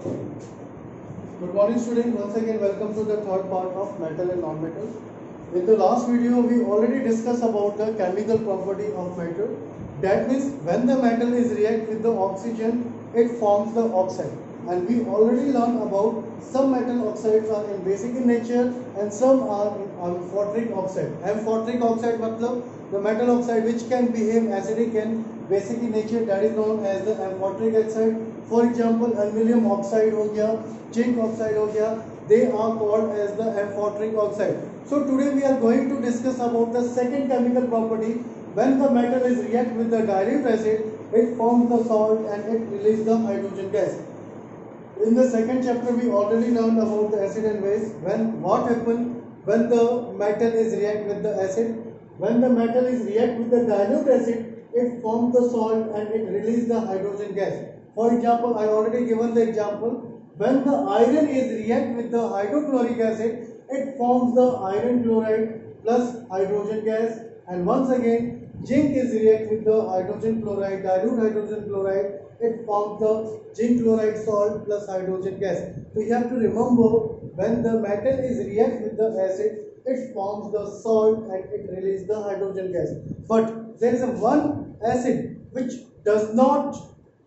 Good morning students, once again welcome to the third part of metal and non-metal. In the last video we already discussed about the chemical property of metal. That means when the metal is react with the oxygen, it forms the oxide. And we already learned about some metal oxides are in basic in nature and some are in amphoteric oxide. Amphoteric oxide matlab the metal oxide which can behave acidic and basic in nature, that is known as the amphoteric oxide. For example, aluminum oxide हो गया, zinc oxide हो गया, they are called as the amphoteric oxide. So today we are going to discuss about the second chemical property. When the metal is react with the dilute acid, it forms the salt and it releases the hydrogen gas. In the second chapter we already learned about the acid and base. What happens when the metal is react with the acid? When the metal is react with the dilute acid, it forms the salt and it releases the hydrogen gas. For example, I already given the example. When the iron is react with the hydrochloric acid, it forms the iron chloride plus hydrogen gas. And once again, zinc is react with the hydrogen chloride, dilute hydrogen chloride, it forms the zinc chloride salt plus hydrogen gas. So you have to remember, when the metal is react with the acid, it forms the salt and it releases the hydrogen gas. But there is a one acid which does not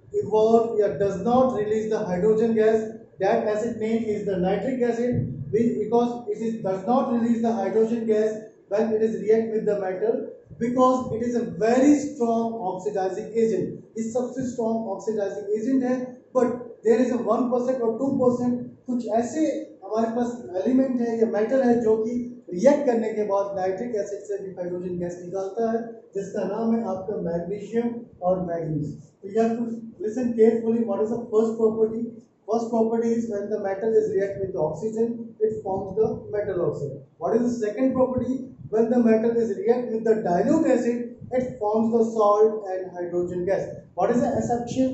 evolve or does not release the hydrogen gas. That acid name is the nitric acid, because does not release the hydrogen gas when it is react with the metal, because it is a very strong oxidizing agent. इस सबसे strong oxidizing agent है, but there is a 1% or 2% कुछ ऐसे हमारे पास element है या metal है जो कि रिएक्ट करने के बाद नाइट्रिक एसिड से भी हाइड्रोजन गैस निकालता है, जिसका नाम है आपका मैग्नीशियम और मैंगनीज. तो you have to listen carefully. What is the first property? First property is when the metal is react with the oxygen, it forms the metal oxide. What is the second property? When the metal is react with the dilute acid, it forms the salt and hydrogen gas. What is the exception?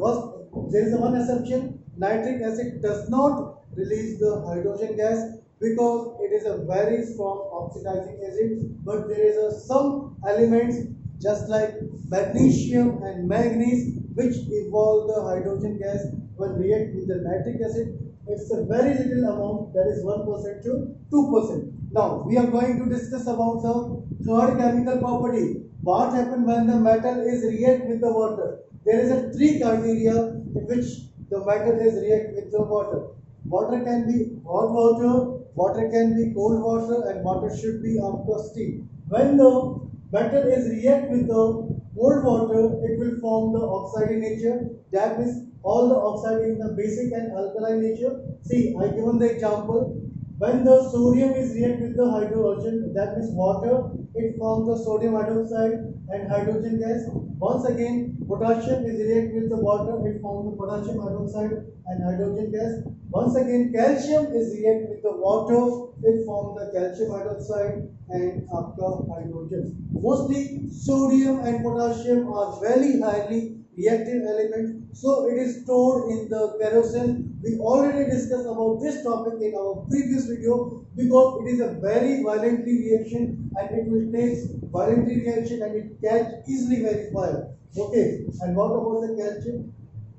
There is one exception. Nitric acid does not release the hydrogen gas because it is a very strong oxidizing agent. But there is some elements just like magnesium and manganese which evolve the hydrogen gas when react with the nitric acid. It's a very little amount, that is 1% to 2%. Now we are going to discuss about the third chemical property. What happens when the metal is react with the water? There is a three criteria in which the metal is react with the water. Water can be hot water, water can be cold water, and water should be after steam. When the metal is react with the cold water, it will form the oxide in nature. That means all the oxide in the basic and alkaline nature. See, I given the example. When the sodium is react with the hydrogen, that means water, it forms the sodium hydroxide and hydrogen gas. Once again, potassium is react with the water, it forms the potassium hydroxide and hydrogen gas. Once again, calcium is react with the water, it forms the calcium hydroxide and hydrogen. Mostly sodium and potassium are very highly reactive elements, so it is stored in the kerosene. We already discussed about this topic in our previous video, because it is a very violently reaction and it will take violently reaction and it catch easily very fire. Okay, and what about the calcium?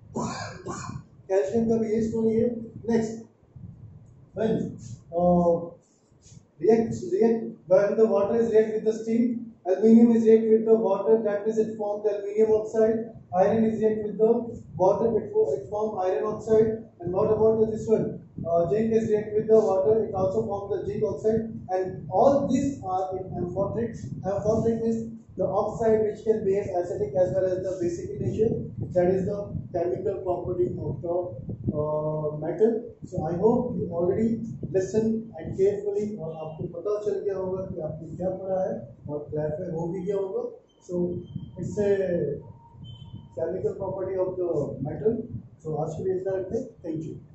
Calcium का भी ये story है. Next, when when the water is react with the steam, aluminium is react with the water, that means it forms the aluminium oxide. Iron is react with the water, it forms iron oxide. And what about this one? Zinc is react with the water, it also forms the zinc oxide. And all these are in amphoteric. Amphoteric is the oxide which can behave acidic as well as the basic in nature. That is the chemical property of the metal. So I hope you already listen and carefully, और आपको पता चल गया होगा कि आपने क्या पढ़ा है और क्लैरिफाई हो भी गया होगा. So it's a chemical property of the metal. So आज के लिए इतना रखते हैं. Thank you.